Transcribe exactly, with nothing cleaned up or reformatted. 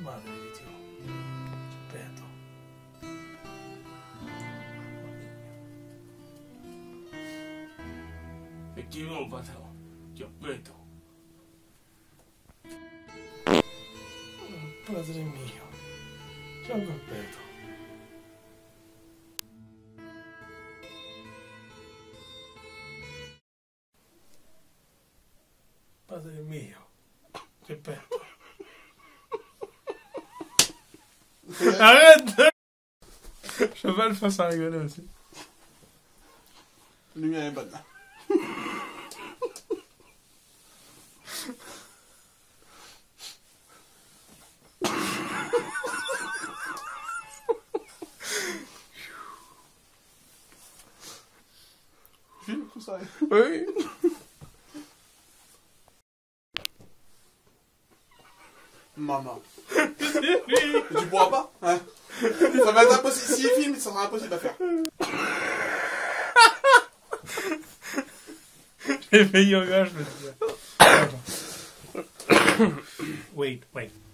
Madre di Dio. Ripeto. E chi non patrò? Ti ripeto. Padre mio. Ti ripeto. Padre mio. Ripeto. Arrête! Je peux pas le faire sans rigoler aussi. La lumière est bonne. Gilles, tout ça. Oui. Maman. Tu bois pas, hein? Ça va être impossible. S'il filme, ça sera impossible à faire. J'ai fait yoga, je me dis. Wait, wait.